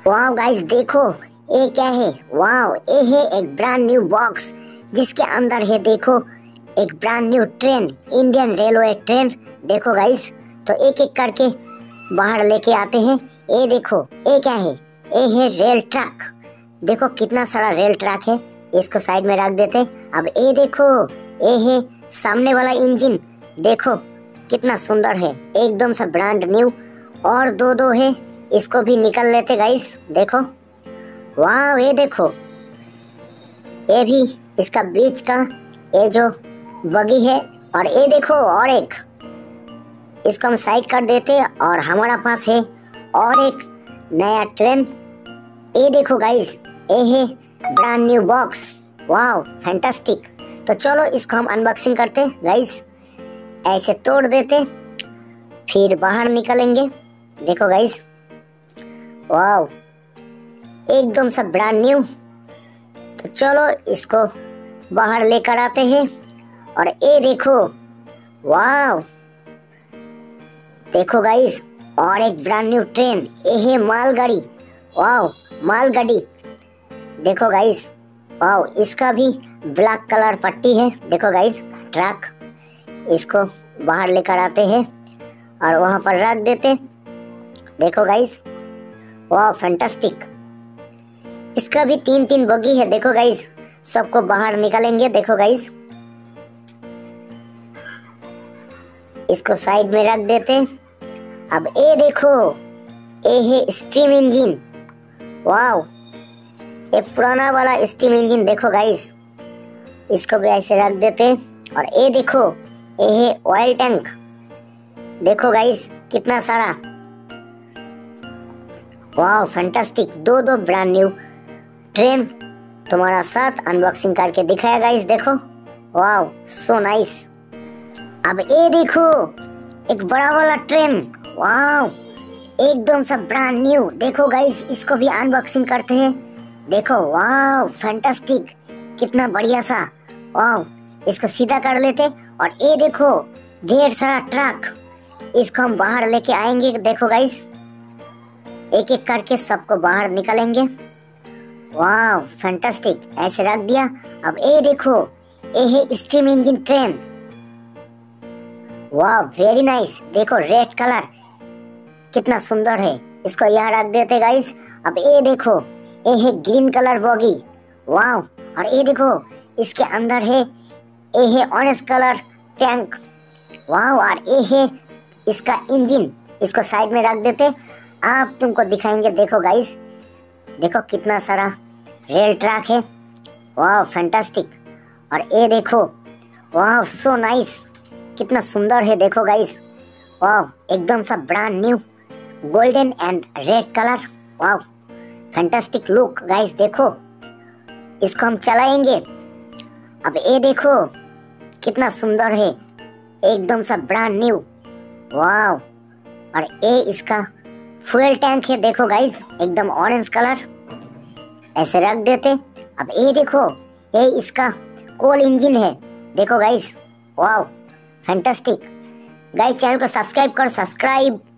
Wow guys देखो, ये क्या है। वाओ, ये है एक ब्रांड न्यू बॉक्स जिसके अंदर है देखो एक brand new train, Indian railway train. देखो गाइस, तो एक एक करके बाहर लेके आते हैं। ये देखो, ये क्या है। ये है रेल ट्रैक। देखो कितना सारा रेल ट्रैक है। इसको साइड में रख देते। अब ये देखो, ये है सामने वाला इंजन। देखो कितना सुंदर है, एकदम सा ब्रांड न्यू। और दो दो है, इसको भी निकल लेते गाइस। देखो वाह, ये देखो, ये भी इसका बीच का ये जो बगी है। और ये देखो, और एक इसको हम साइड कर देते। और हमारा पास है और एक नया ट्रेन। ये देखो गाइस, ये है ब्रांड न्यू बॉक्स। वाह फैंटास्टिक। तो चलो इसको हम अनबॉक्सिंग करते गाइस। ऐसे तोड़ देते, फिर बाहर निकलेंगे। देखो गाइस, वाह एकदम सा ब्रांड न्यू। तो चलो इसको बाहर लेकर आते हैं। और ये देखो, वाह देखो गाइस, और एक ब्रांड न्यू ट्रेन। ये है मालगाड़ी। वाह मालगाड़ी। देखो गाइस, वाह इसका भी ब्लैक कलर पट्टी है। देखो गाइस ट्रक। इसको बाहर लेकर आते हैं और वहां पर रख देते। देखो गाइस, वाह फैंटास्टिक। इसका भी तीन तीन बगी है। देखो गाइस, सबको बाहर निकालेंगे। देखो गाइस, इसको साइड में रख देते। अब ये देखो, ये है स्टीम इंजन। वाह, ये पुराना वाला स्टीम इंजन। देखो गाइस, इसको भी ऐसे रख देते। और ये देखो, ये है ऑयल टैंक। देखो गाइस कितना सारा। वाह फैंटास्टिक। दो दो ब्रांड न्यू ट्रेन तुम्हारा साथ अनबॉक्सिंग करके दिखाया गाइस। देखो वाह सो नाइस। अब ये देखो, एक बड़ा वाला ट्रेन। वाह एकदम सा ब्रांड न्यू। देखो गाइस, इसको भी अनबॉक्सिंग करते हैं। देखो वाह फैंटास्टिक, कितना बढ़िया सा। वाह, इसको सीधा कर लेते। और ये देखो ढेर सारा ट्रक, इसको हम बाहर लेके आएंगे। देखो गाइस, एक एक करके सबको बाहर निकालेंगे। वाह फैंटास्टिक, ऐसे रख दिया। अब ये देखो, ये है स्टीम इंजन ट्रेन। वाह वेरी नाइस। देखो रेड कलर कितना सुंदर है। इसको यहाँ रख देते गाइस। अब ये देखो, ये है ग्रीन कलर बॉगी। वाह, और ये देखो इसके अंदर है, ये है ऑरेंज कलर टैंक। वाह, और ये है इसका इंजन। इसको साइड में रख देते। आप तुमको दिखाएंगे। देखो गाइस, देखो कितना सारा रेल ट्रैक है। वाह फैंटास्टिक। और ये देखो, वाह सो नाइस, कितना सुंदर है। देखो गाइस, वाह एकदम सा brand new golden and red colour. वाह फैंटास्टिक लुक गाइस। देखो इसको हम चलाएंगे। अब ये देखो कितना सुंदर है, एकदम सा ब्रांड न्यू। वाह, और ये इसका फ्यूल टैंक है। देखो गाइस, एकदम ऑरेंज कलर। ऐसे रख देते। अब ये देखो, ये इसका कोल इंजन है। देखो गाइस, वाह फैंटास्टिक। गाइस चैनल को सब्सक्राइब करो, सब्सक्राइब।